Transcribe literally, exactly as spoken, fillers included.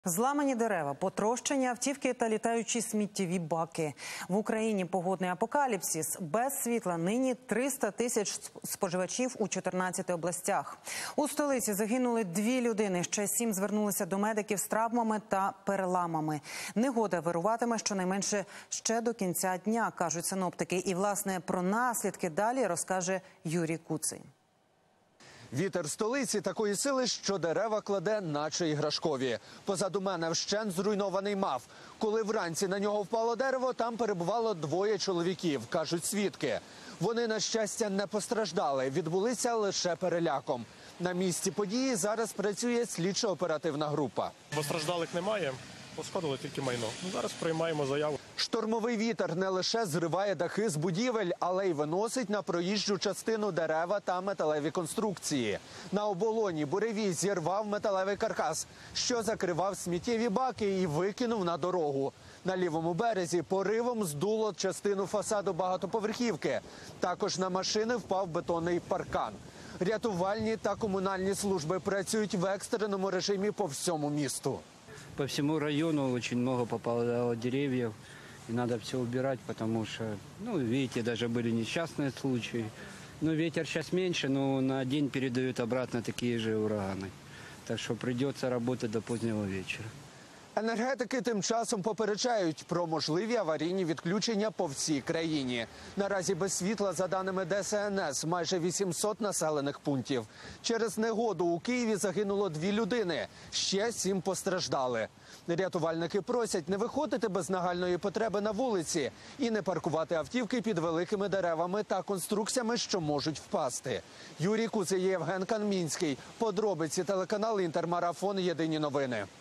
Зламані дерева, потрощені автівки та літаючі сміттєві баки. В Україні погодний апокаліпсис. Без світла нині триста тисяч споживачів у чотирнадцяти областях. У столиці загинули дві людини, ще сім звернулися до медиків з травмами та переламами. Негода вируватиме щонайменше ще до кінця дня, кажуть синоптики. І, власне, про наслідки далі розкаже Юрій Куций. Вітер столиці такої сили, що дерева кладе, наче іграшкові. Позаду мене вщент зруйнований МАФ. Коли вранці на нього впало дерево, там перебувало двоє чоловіків, кажуть свідки. Вони, на щастя, не постраждали, відбулися лише переляком. На місці події зараз працює слідчо-оперативна група. Постраждалих немає, пошкодили тільки майно. Зараз приймаємо заяву. Штормовий вітер не лише зриває дахи з будівель, але й виносить на проїжджу частину дерева та металеві конструкції. На оболоні буревій зірвав металевий каркас, що закривав сміттєві баки і викинув на дорогу. На лівому березі поривом здуло частину фасаду багатоповерхівки. Також на машини впав бетонний паркан. Рятувальні та комунальні служби працюють в екстреному режимі по всьому місту. По всему району очень много попадало деревьев, и надо все убирать, потому что, ну, видите, даже были несчастные случаи. Но ветер сейчас меньше, но на день передают обратно такие же ураганы. Так что придется работать до позднего вечера. Енергетики тим часом попереджають про можливі аварійні відключення по всій країні. Наразі без світла, за даними Де Ес Ен Ес, майже вісімсот населених пунктів. Через негоду у Києві загинуло дві людини, ще сім постраждали. Рятувальники просять не виходити без нагальної потреби на вулиці і не паркувати автівки під великими деревами та конструкціями, що можуть впасти. Юрій Куций, Євген Канмінський. Подробиці телеканал Інтермарафон. Єдині новини.